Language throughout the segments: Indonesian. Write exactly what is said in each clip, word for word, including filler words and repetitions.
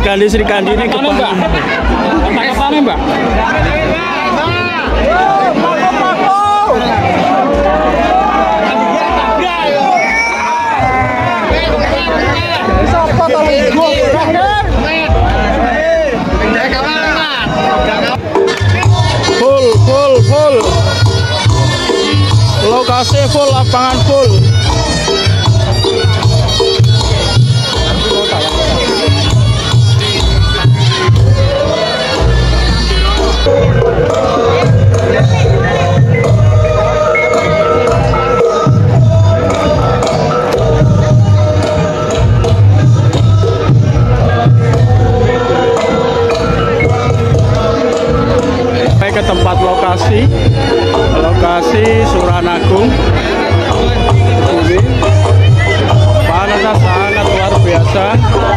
Kandi Sri Kandi ini kepang. Pakai apa nih, Mbak? Full, full, full. Lokasi full, lapangan full. Ke tempat lokasi lokasi Suranagung. Ini panasnya sangat luar biasa.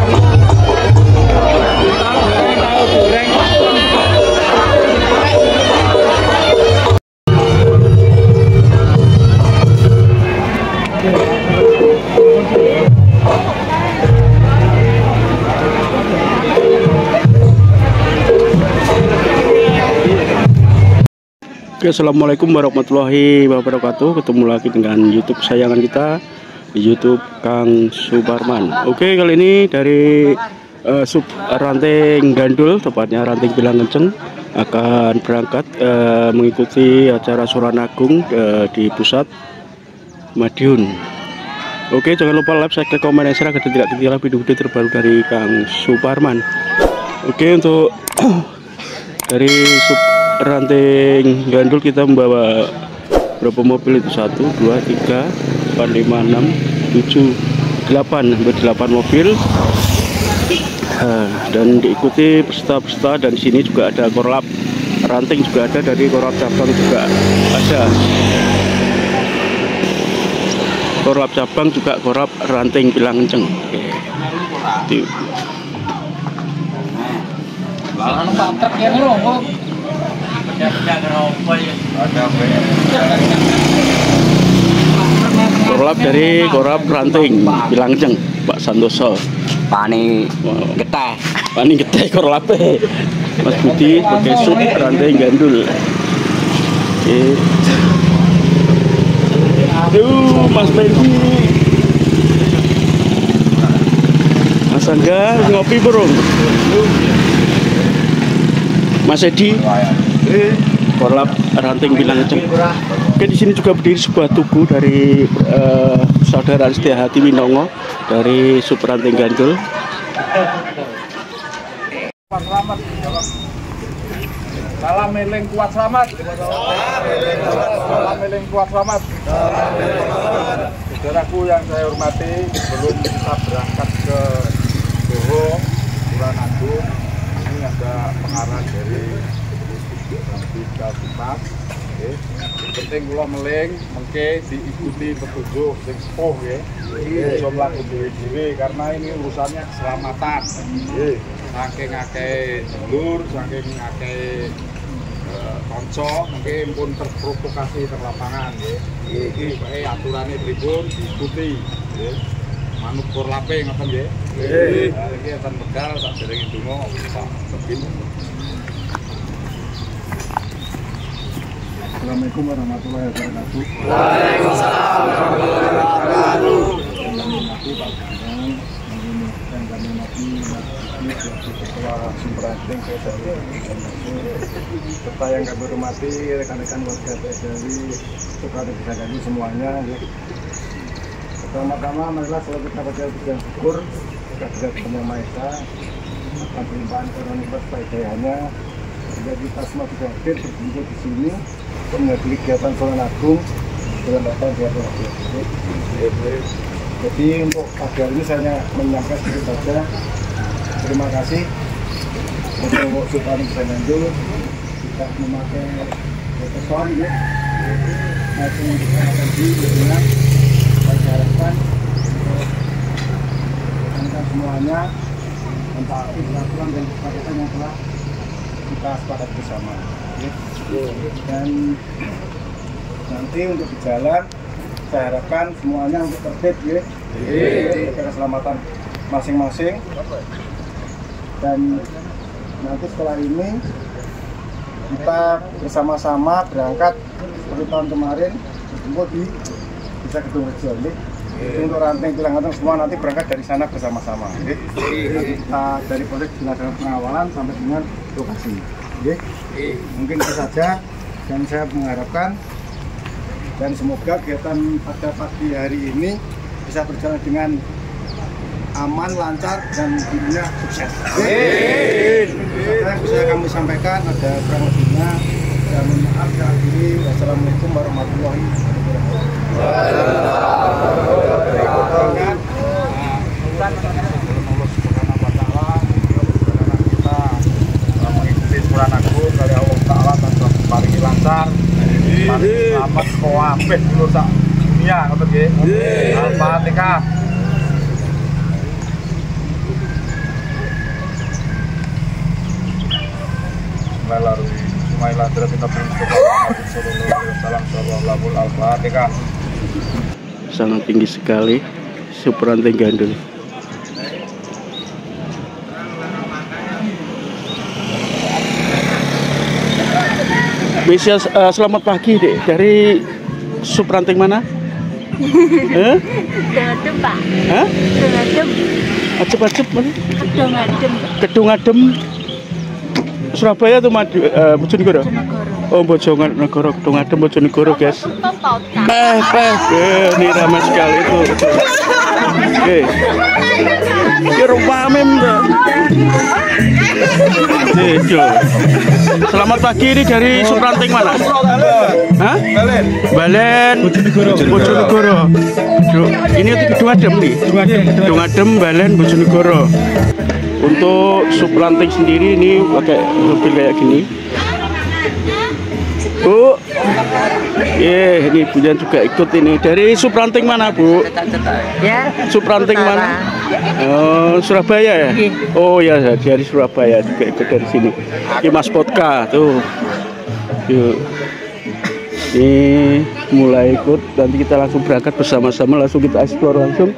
Oke, assalamualaikum warahmatullahi wabarakatuh. Ketemu lagi dengan YouTube kesayangan kita di YouTube Kang Suparman. Oke, kali ini dari uh, sub ranting Gandul, tepatnya ranting Pilang Kenceng, akan berangkat uh, mengikuti acara Suranagung uh, di pusat Madiun. Oke, jangan lupa like, subscribe, komen, dan share agar tidak ketinggalan video-video terbaru dari Kang Suparman. Oke, untuk dari sub ranting Gandul kita membawa berapa mobil itu? Satu, dua, tiga, empat, lima, enam, tujuh, delapan, hampir delapan mobil. Nah, dan diikuti peserta-peserta, dan di sini juga ada korlap ranting, juga ada dari korlap cabang, juga ada korlap cabang, juga korlap ranting Pilang Kenceng. Oke. Korlap dari korlap ranting Pilang Kenceng, Pak Santoso. Pani geteh. Pani geteh korlape. Mas Budi sebagai sub ranting Gandul. Oke. Aduh, Mas Bendi. Mas Angga ngopi burung. Mas Edi, korlap ranting Pilang Kenceng. Oke, di sini juga berdiri sebuah tugu dari uh, saudara Setiahati Winongo dari sub ranting Gandul. Salam eling kuat selamat. Salam eling kuat selamat. Saudaraku yang saya hormati, sebelum kita berangkat ke Solo, Suranagung, ini ada pengarahan dari Bika Sipas. Oke, penting kula meling mengke diikuti petunjuk sing sepuh nggih. Iso mlaku dhewe-dhewe karena ini urusannya keselamatan. Nggih. Saking akeh dulur, saking akeh kanca mungkin pun terprovokasi ter lapangan nggih. Iki bae aturane pripun diikuti nggih. Manut korlape ngoten nggih. Nggih. Iki akan bekal sak derenge donga Pak Tebin. Assalamualaikum warahmatullahi wabarakatuh. Waalaikumsalam warahmatullahi wabarakatuh. Dan kami mati ketua Sumberanting serta yang kami hormati rekan-rekan warga P S D I Sukadi Pisagani semuanya. Pertama-tama marilah selalu kita baca puji syukur kepada Sang Maha Esa atas limpahan karunia hidayahnya sehingga kita semua bisa hadir berkumpul di sini untuk menghadiri kegiatan Suranagung bulan depan di April. Jadi untuk pagi hari ini saya menyampaikan sedikit saja. Terima kasih untuk Sultan Gandul kita memakai person ya. Masih menggunakan di dengan saya harapkan untuk semuanya mentaati peraturan dan kesepakatan yang telah kita sepakat bersama. Dan nanti untuk di jalan saya harapkan semuanya untuk tertib ya, untuk keselamatan masing-masing. Dan nanti setelah ini kita bersama-sama berangkat seperti tahun kemarin berkumpul di Desa Gedung Rejo. Untuk ranting tulang gantung semua nanti berangkat dari sana bersama-sama. Kita dari Polres dilakukan pengawalan sampai dengan lokasi. Mungkin itu saja, dan saya mengharapkan dan semoga kegiatan pada pagi hari ini bisa berjalan dengan aman, lancar, dan tentunya sukses. Yang bisa kami sampaikan ada kurang lebihnya. Saya mohon maaf, saya akhiri. Wassalamualaikum warahmatullahi wabarakatuh. Kita mengikuti Quran Agung dari Allah Ta'ala dan paling lancar, paling selamat, koapeh dulu sak dunia, ngoten nggih. Al-Fatihah. Al-Fatihah. Sangat tinggi sekali Supranting Gandul. Bisa uh, selamat pagi dek, dari Supranting mana? Hah? Adem Pak. Hah? Adem. Acep-acep mana? Kedung Adem. Kedung Adem. Surabaya tuh Madu, uh, Bojonegoro. Oh, Bojonegoro, Kedung Adem, Bojonegoro, guys. Peh, peh, eh, ini ramai sekali itu. Oke. Ini rumah mem. Selamat pagi, ini dari Supranting mana? Hah? Balen. Balen. Bojonegoro. Bojonegoro. Ini Kedung Adem nih. Kedung Adem, Balen, Bojonegoro. Untuk Supranting sendiri ini pakai mobil kayak gini. Bu, yeah, ini Bujan juga ikut ini. Dari Supranting mana Bu? Ya. Supranting mana? Oh, Surabaya ya? Oh ya, dari Surabaya juga ikut dari sini. Ini Mas Potka tuh. Yuk. Ini mulai ikut. Nanti kita langsung berangkat bersama-sama. Langsung kita explore langsung.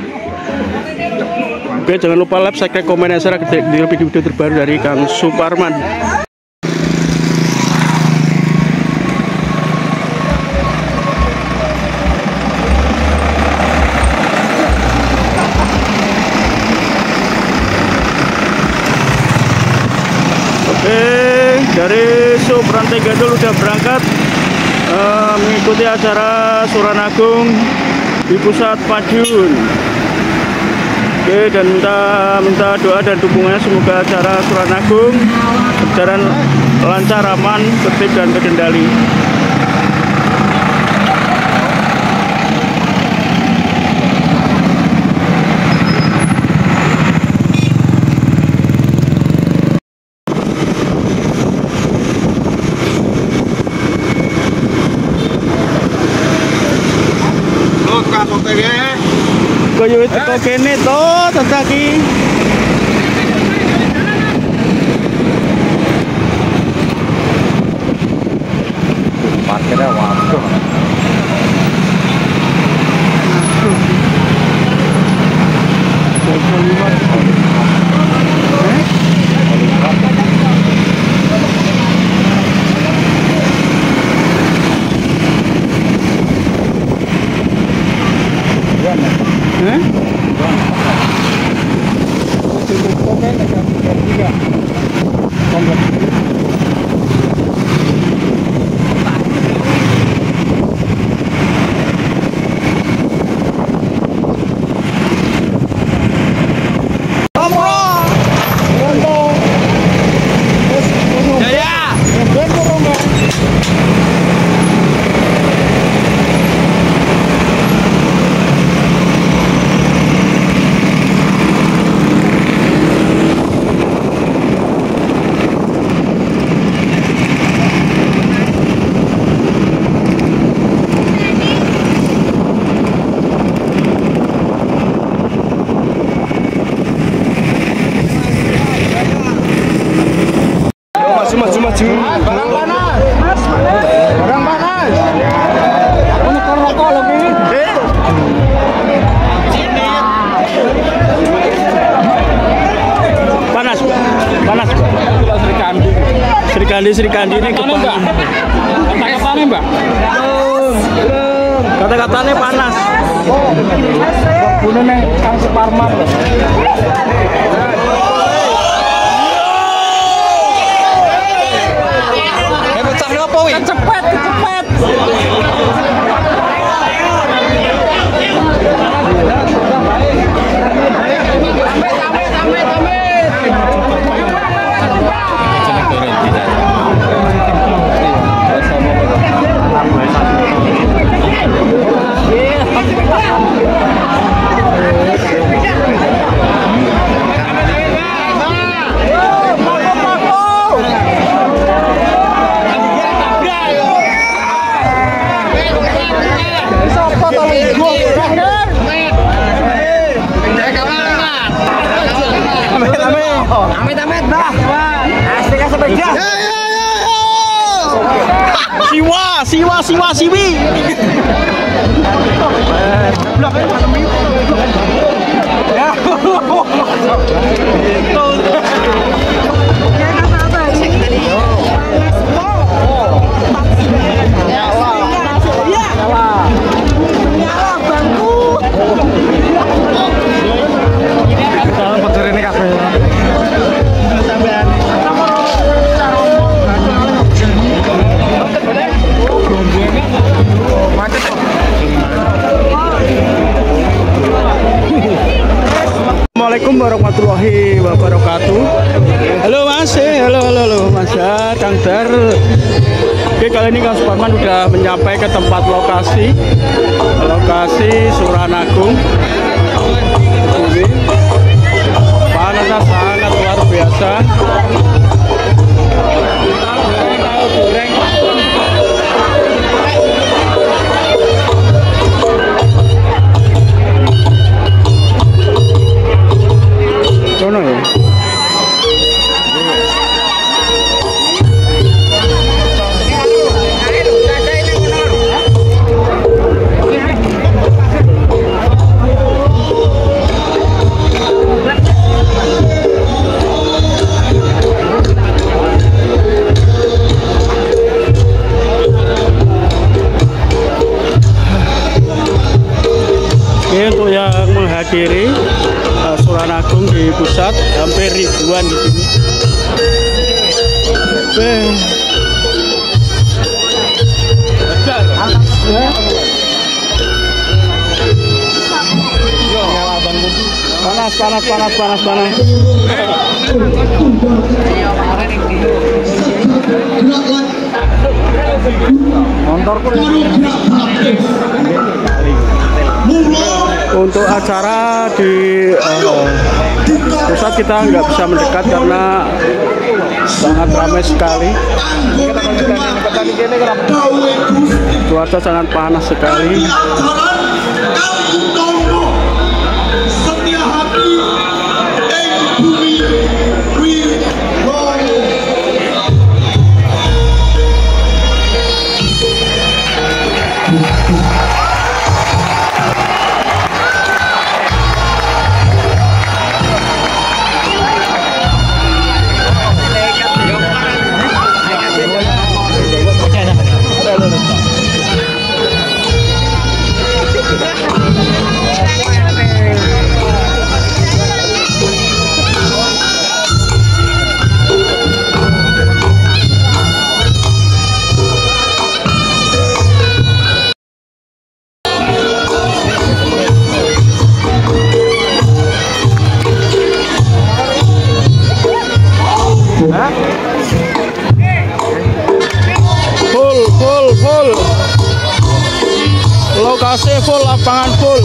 Oke, jangan lupa like, subscribe, komen, dan share di video-video terbaru dari Kang Suparman. Oke, dari Supranting Gandul udah berangkat uh, mengikuti acara Suran Agung di pusat Madiun. Oke, dan minta minta doa dan dukungannya semoga acara Suran Agung berjalan lancar, aman, tertib, dan terkendali. Koyo itu kok kene to tetaki. Parkirnya waduh. Lili Sri Kandi ini kepala. Kata-katanya Mbak? Kata-katanya panas. Bunuh nih Kang Suparman. Eh pecah apa wi? Cepet, cepet. Amit-amit bah. Asik sepeda. Siwa, siwa, siwa, siwi. Assalamualaikum warahmatullahi wabarakatuh. Halo Mas, eh, halo halo halo Mas ya, Kang Dar. Oke, kali ini Kang Suparman udah menyampai ke tempat lokasi, lokasi Suranagung. Ini panasnya sangat luar biasa. Sono ya. Oke, untuk yang menghadiri uh, Suranagung di pusat hampir ribuan di sini. Oke. Panas, panas, panas, panas, panas. Motorku. Untuk acara di uh, pusat kita nggak bisa mendekat karena sangat ramai sekali. Cuaca sangat panas sekali. Full, full, full. Lokasi full, lapangan full.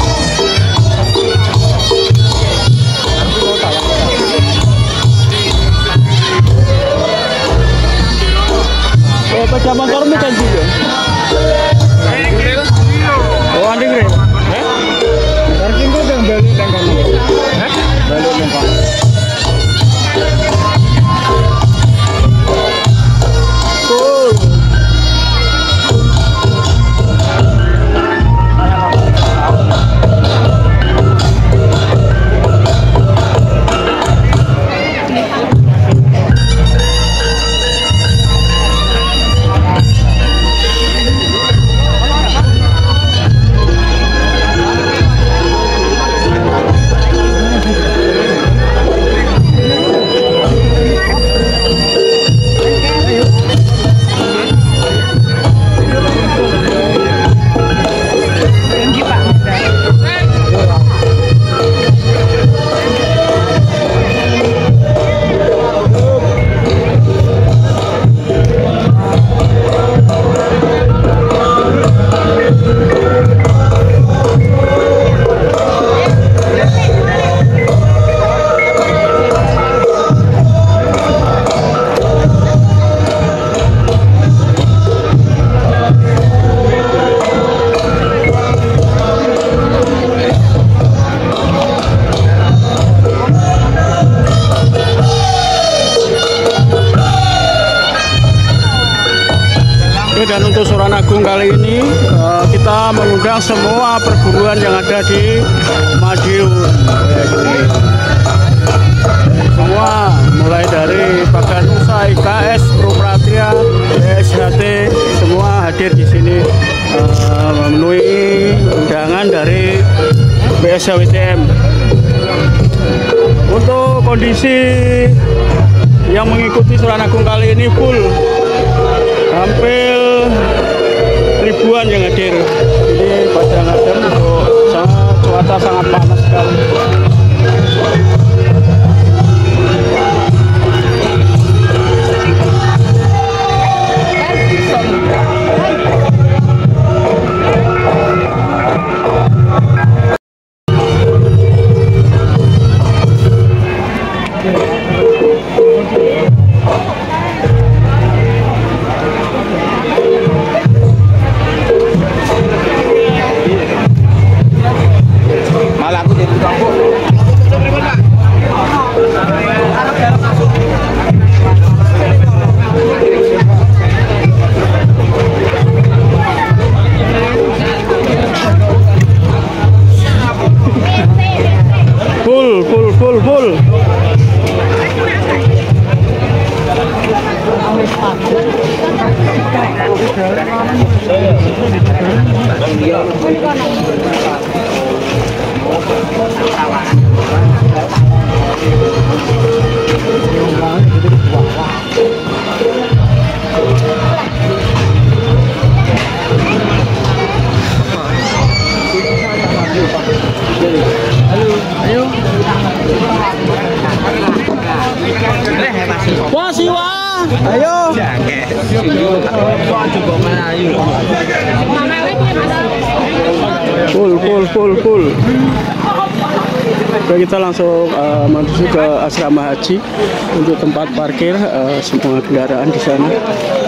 Eh, pecah motormu kan juga. Oh, anding re. Eh? Parking kok yang balik nang kono. Eh? Balik nang kono. Agung kali ini uh, kita mengundang semua perguruan yang ada di Madiun. Semua mulai dari Baganusa, I K S, Propratria, B S H T, semua hadir di sini uh, memenuhi undangan dari B S H W T M. Untuk kondisi yang mengikuti Suran Agung kali ini full, hampir ribuan yang hadir. Jadi pada ngadem untuk sangat cuaca sangat panas sekali. Full, full, full, full. Wah siwa, ayo. Full, full, full, full. Oke, kita langsung uh, menuju ke asrama haji untuk tempat parkir uh, semua kendaraan di sana.